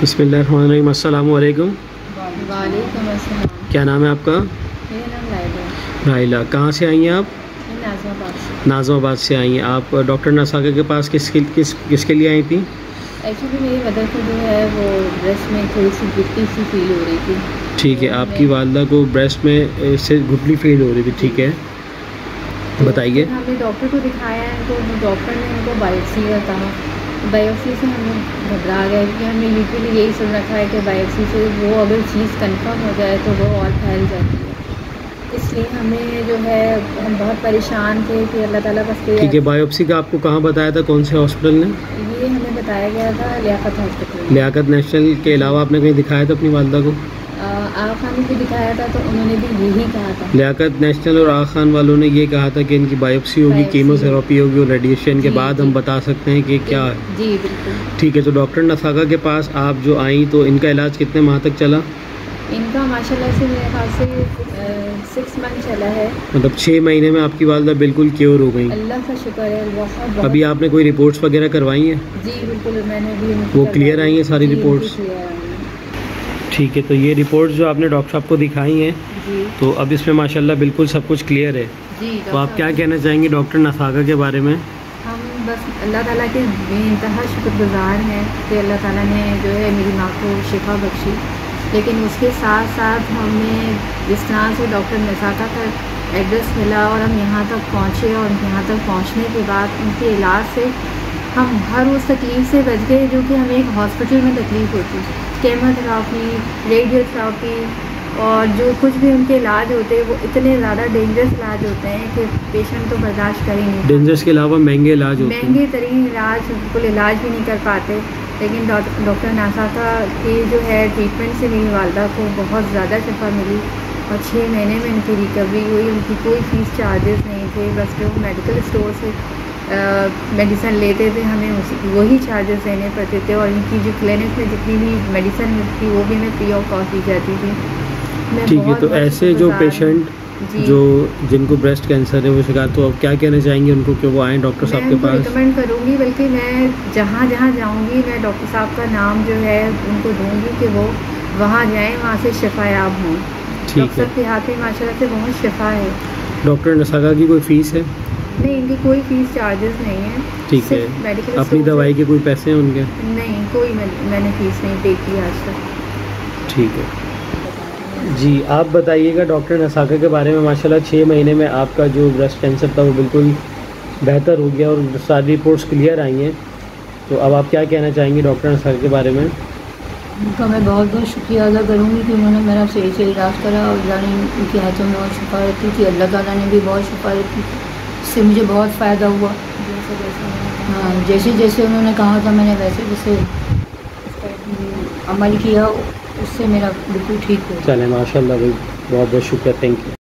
बिस्मिल्लाहिर्रहमानिर्रहीम। अस्सलाम वालेकुम। वालेकुम अस्सलाम। क्या नाम है आपका? मेरा नाम लाइला। राहिला। कहाँ से आई हैं आप? मैं नाज़िमाबाद से। नाज़िमाबाद से आई हैं आप। डॉक्टर नसाका के पास किसके लिए आई थी? एक्चुअली मेरी मदर को जो है वो ब्रेस्ट में थोड़ी सी गिट्टी सी फील हो रही थी। ठीक है, आपकी वालदा को ब्रेस्ट में से घुटनी फील हो रही थी। ठीक है, बताइए। हमने डॉक्टर को दिखाया है तो डॉक्टर ने हमको बायोप्सी का कहा। बायोप्सी से हम घबरा गए क्योंकि हमने यूजुअली यही सुन रखा है कि बायोप्सी से वो अगर चीज़ कंफर्म हो जाए तो वो और फैल जाती है। इसलिए हमें जो है हम बहुत परेशान थे कि अल्लाह ताला बस। ठीक है, बायोप्सी का आपको कहाँ बताया था, कौन से हॉस्पिटल ने? ये हमें बताया गया था लियाकत हॉस्पिटल। लियाकत नेशनल के अलावा आपने कहीं दिखाया था अपनी वालदा को? आगा खान ने भी दिखाया था तो उन्होंने भी यही कहा था। लियाकत नेशनल और आगा खान वालों ने ये कहा था कि इनकी बायोप्सी होगी, कीमोथेरेपी होगी और रेडिएशन के बाद हम बता सकते हैं कि क्या है। जी बिल्कुल। ठीक है, तो डॉक्टर नसाका के पास आप जो आई तो इनका इलाज कितने माह तक चला? इनका माशाल्लाह से मेरे ख्याल से 6 मंथ चला है। मतलब 6 महीने में आपकी वालदा बिल्कुल क्योर हो गई? अल्लाह का शुक्र है बहुत। अभी आपने कोई रिपोर्ट्स वगैरह करवाई हैं? जी बिल्कुल, मैंने भी वो क्लियर आई हैं सारी रिपोर्ट्स? ठीक है, तो ये रिपोर्ट्स जो आपने डॉक्टर साहब को दिखाई हैं तो अब इसमें माशाल्लाह बिल्कुल सब कुछ क्लियर है। जी, तो आप क्या कहना चाहेंगे डॉक्टर नसाका के बारे में? हम बस अल्लाह ताला के बेइंतहा शुक्रगुज़ार हैं कि अल्लाह ताला ने जो है मेरी माँ को शिफा बख्शी। लेकिन उसके साथ साथ हमें जिस तरह से डॉक्टर नसाका का एड्रेस मिला और हम यहाँ तक पहुँचे और यहाँ तक पहुँचने के बाद उनके इलाज से हम हर उस तकलीफ़ से बच गए जो कि हमें एक हॉस्पिटल में तकलीफ़ होती। केमोथेरापी, रेडियोथेरापी और जो कुछ भी उनके इलाज होते हैं वो इतने ज़्यादा डेंजरस इलाज होते हैं कि पेशेंट तो बर्दाश्त कर ही नहीं। डेंजरस के अलावा महंगे इलाज होते हैं, महंगे तरीन इलाज, बिल्कुल इलाज भी नहीं कर पाते। लेकिन डॉक्टर नसाका की जो है ट्रीटमेंट से मेरी वालदा को बहुत ज़्यादा शिफा मिली और 6 महीने में उनकी रिकवरी हुई। उनकी कोई फीस चार्जेस नहीं थे, बस जो मेडिकल स्टोर से मेडिसिन लेते थे हमें वही चार्जेस देने पड़ते थे और इनकी जो क्लिनिक में जितनी भी मेडिसिन मिलती वो भी हमें फ्री ऑफ कॉस्ट दी जाती थी। ठीक है, तो ऐसे जो पेशेंट जो जिनको ब्रेस्ट कैंसर है वो शिकायत, तो अब क्या कहना चाहेंगे उनको कि वो आएँ डॉक्टर साहब के पास? रिकमेंड करूँगी, बल्कि मैं जहाँ जहाँ जाऊँगी मैं डॉक्टर साहब का नाम जो है उनको दूँगी कि वो वहाँ जाएँ, वहाँ से शिफायाब हों। ठीक है, के हाथ में माशाल्लाह से बहुत शिफा है। डॉक्टर नसाका की कोई फ़ीस है? नहीं, इनकी कोई फीस चार्जेस नहीं है। ठीक है, मेडिकल अपनी दवाई के कोई पैसे हैं उनके? नहीं, कोई मैंने फ़ीस नहीं पे की आज तक। ठीक है जी, आप बताइएगा डॉक्टर नसाका के बारे में। माशाल्लाह 6 महीने में आपका जो ब्रेस्ट कैंसर था वो बिल्कुल बेहतर हो गया और सारी रिपोर्ट्स क्लियर आई हैं। तो अब आप क्या कहना चाहेंगे डॉक्टर नसाका के बारे में? उनका मैं बहुत बहुत शुक्रिया अदा करूँगी कि उन्होंने मेरा सही से इलाज करा और जाने उनके हाथों में बहुत शिफा रहती थी। अल्लाह ताला ने भी बहुत शिफा रहती थी, इससे मुझे बहुत फ़ायदा हुआ। हाँ, जैसे जैसे उन्होंने कहा था मैंने वैसे वैसे अमल किया, उससे मेरा बिल्कुल ठीक हो। चले माशाल्लाह भाई, बहुत बहुत शुक्रिया, थैंक यू।